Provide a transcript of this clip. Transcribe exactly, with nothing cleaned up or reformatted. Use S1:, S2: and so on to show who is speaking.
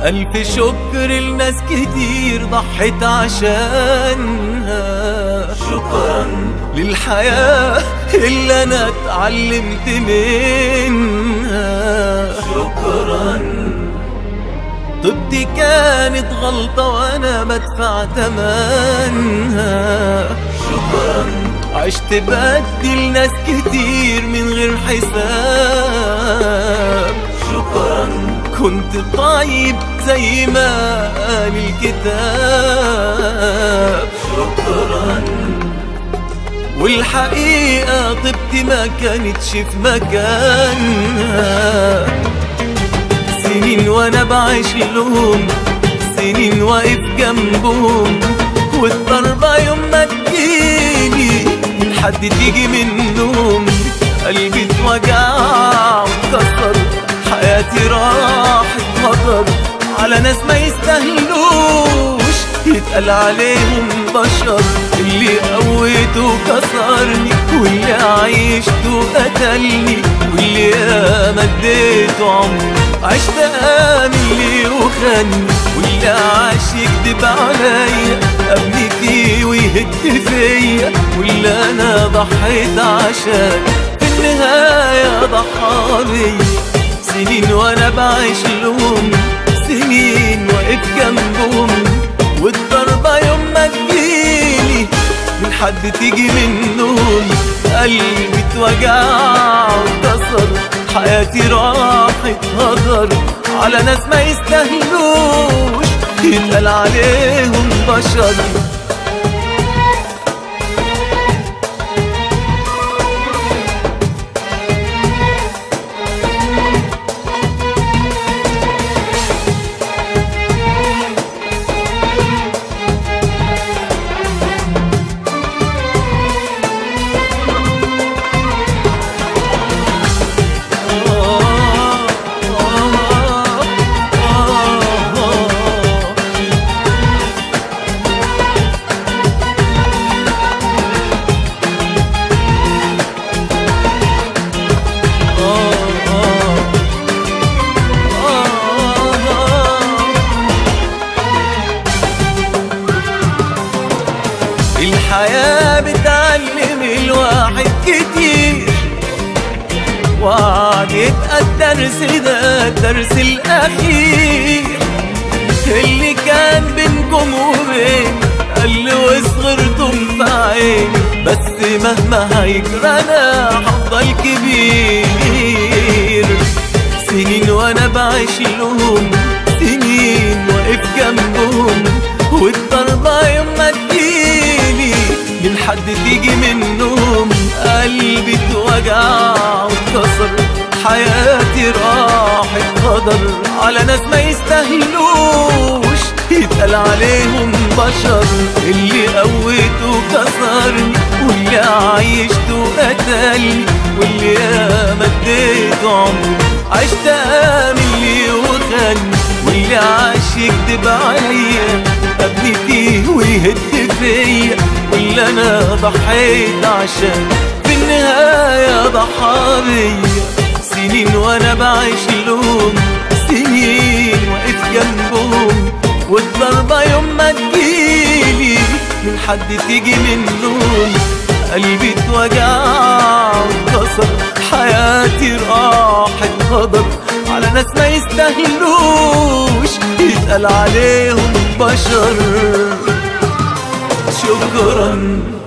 S1: ألف شكر لناس كتير ضحت عشانها.
S2: شكرا
S1: للحياة اللي أنا اتعلمت منها.
S2: شكرا
S1: طبتي كانت غلطة وأنا بدفع تمنها.
S2: شكرا
S1: عشت بدي لناس كتير من غير حساب.
S2: شكرا
S1: كنت طيب زي ما قال الكتاب.
S2: شكرا
S1: والحقيقة طبتي ما كانتش في مكانها. سنين وانا بعيش لهم، سنين واقف جنبهم، والضربة يوم ما تجيني من حد تيجي منهم قلبي اتوجع واتكسر، حياتي راحت هدر على ناس ما يستاهلوش يتقال عليهم بشر. اللي قويته كسرني، واللي عيشته قتلني، واللي ياما اديته عمري عشت آمن ليه وخاني، واللي عاش يكدب عليا ابني فيه ويهد فيا، واللي انا ضحيت عشان في النهاية ضحى بيا. سنين وانا بعيش لهم، سنين واقف جنبهم، والضربة يوم ما تجيني من حد تيجي منهم قلبي اتوجع واتكسر، حياتي راحت هدر على ناس ما يستاهلوش يتقال عليهم بشر. الحياة بتعلم الواحد كتير، وعدت الدرس ده الدرس الأخير اللي كان بينكم وبين قل وصغرتم في عيني، بس مهما هيجرى أنا هفضل كبير. سنين وأنا بعيش لهم، سنين واقف جنبهم، والضربة يوم ما تجيلي من حد تيجي منهم قلبي اتوجع واتكسر، حياتي راحت هدر على ناس ما يستاهلوش يتقال عليهم بشر. اللي قويته كسرني، واللي عيشته قتلني، واللي ياما اديته عمري عشت آمن ليه وخاني، واللي عاش يكدب عليا ابني فيه ويهد فيا، واللي انا ضحيت عشان في النهاية ضحى بيا. سنين وانا بعيش لهم، سنين واقف جنبهم، والضربة يوم ما تجيلي من حد تيجي منهم قلبي اتوجع واتكسر، حياتي راحت هدر على ناس ما يستاهلوش يتقال عليهم بشر. شكرا